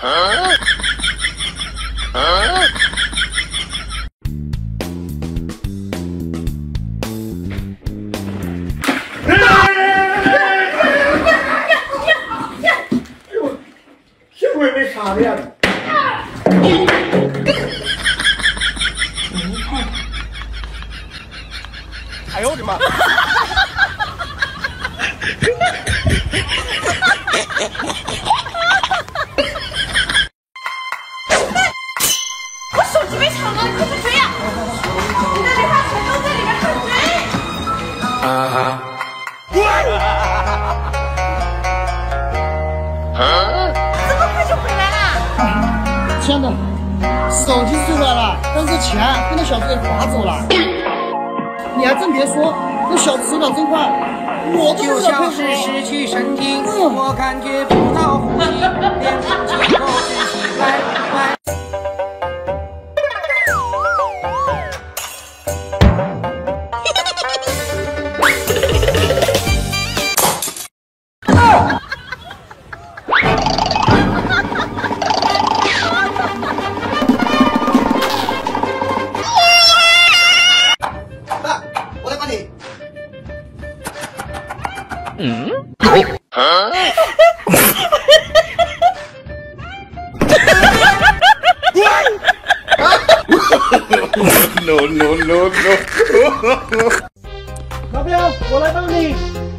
幸亏没插电。哎呦我的妈！ 我手机被抢了，你快去追呀！你的零花钱都在里面，快追！这么快就回来啦？ 亲爱的，手机追回来了，但是钱被那小子给划走了。你还真别说，那小子手脚真快，我都就像是失去神经，我感觉不到呼吸，连呼吸都窒息。来。 No！ 老表，我来帮你。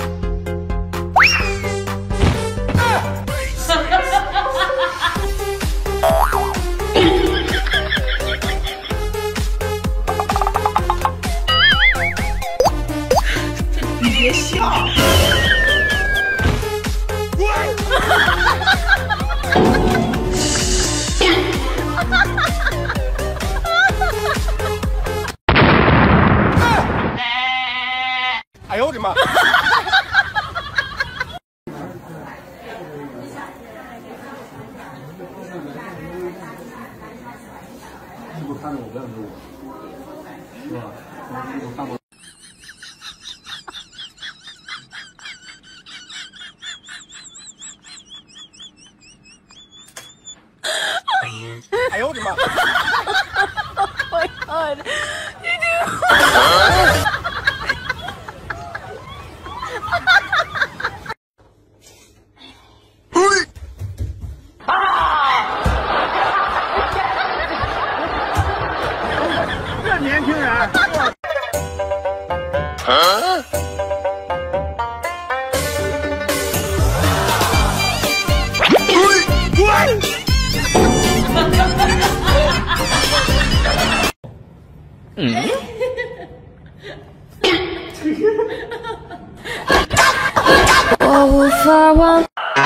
你别笑。哎呦我的妈！是不是看着我不认识我？是吧？我看过。哎呦我的妈 ！Oh my god！ 你这个。 这年轻人， 我无法忘。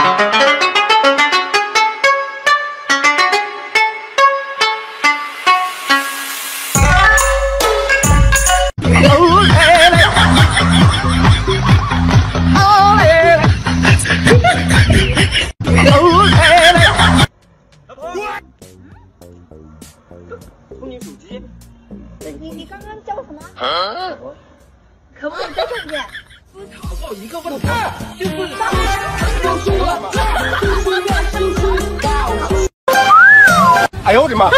你刚刚叫什么？可不可以再说一遍？思考到一个问题，就是哎呦我的妈！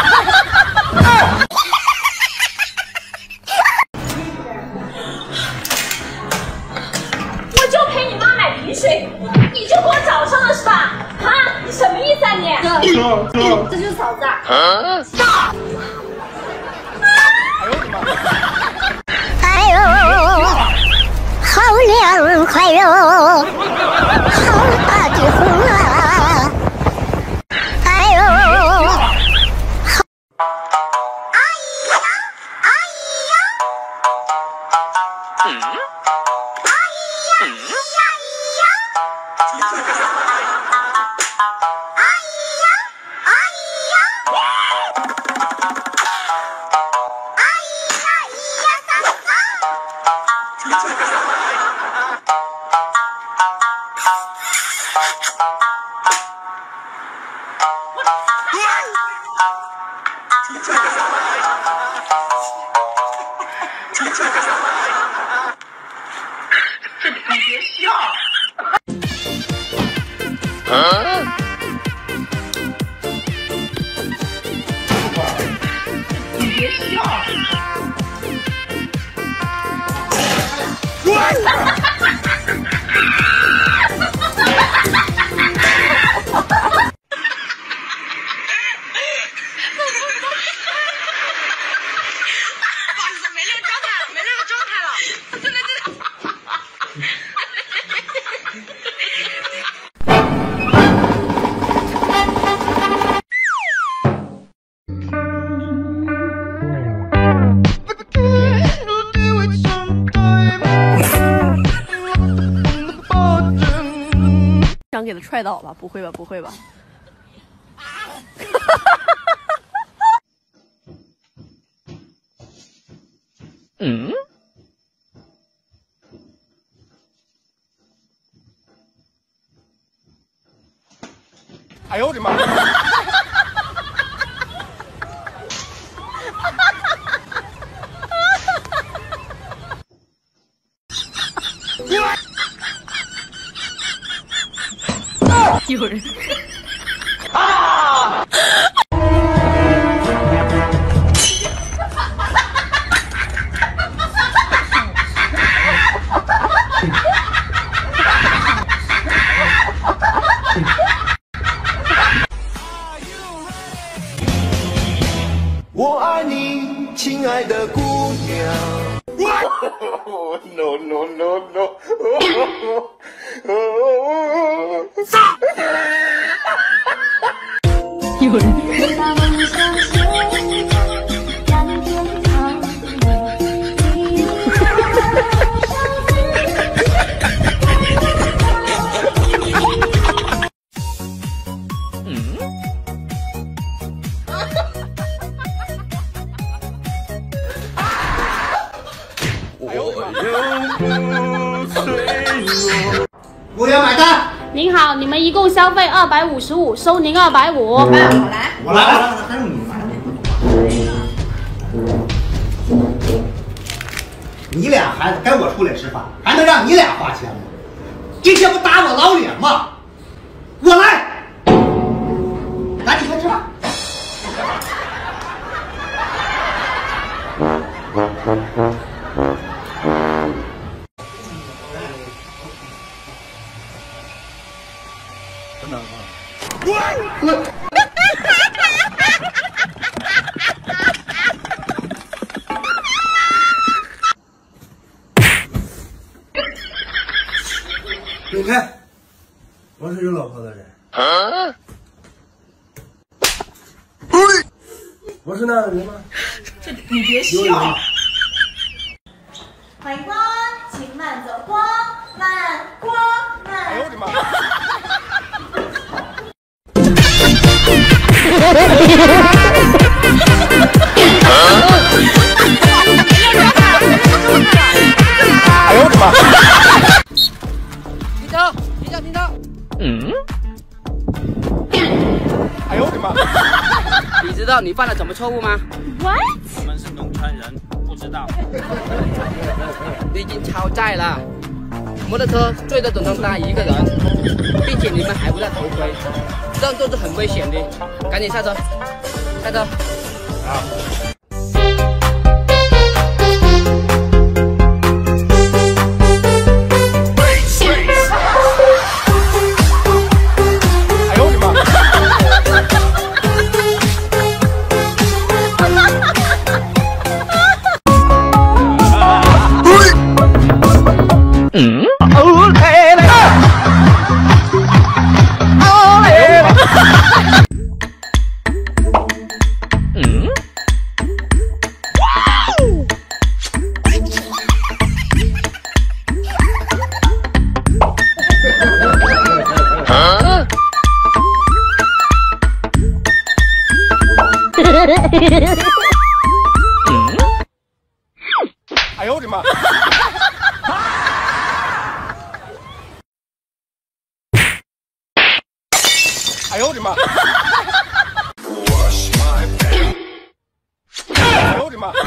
我就陪你妈买瓶水，你就给我找上了是吧？啊，你什么意思啊你？ 哥，这就是嫂子啊！ 嫂。 哎呦，好凉快哟，好大的风啊！哎呦，好，哎呀，哎呀，哎呀呀呀，哎呀，哎呀。 你别笑。 给他踹倒了？不会吧，不会吧？嗯。 哎呦我的妈！ 有人。 啊！ 我爱你，亲爱的姑娘。No no no no！ 有人。 服务员买单。 您好，你们一共消费255，收您250。 我来。 我来了，还是你来。你俩孩子该我出来吃饭，还能让你俩花钱吗？这些不打我老脸吗？我来，咱你先吃饭。 真的啊！ 你看，我是有老婆的人。我是那样的人吗？ 这你别笑。 欢迎光，请慢走光，慢光慢。 哎呦我的妈！哎呦我的妈！ 停车！停车！停车！ 嗯。 哎呦我的妈！ 你知道你犯了什么错误吗？ What？ 我们是农村人，不知道。 你已经超载了，摩托车最多只能搭一个人，并且你们还不戴头盔，这样做是很危险的。赶紧下车，下车。好。 哎呦我的妈！哎呦我的妈！哎呦我的妈！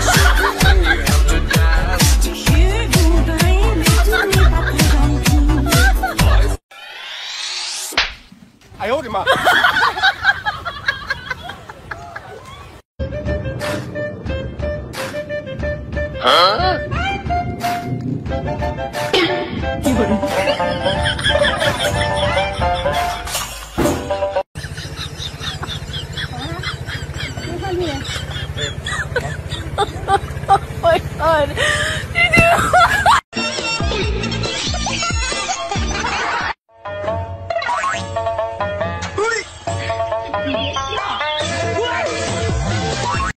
哎呦我的妈！ Oh my god!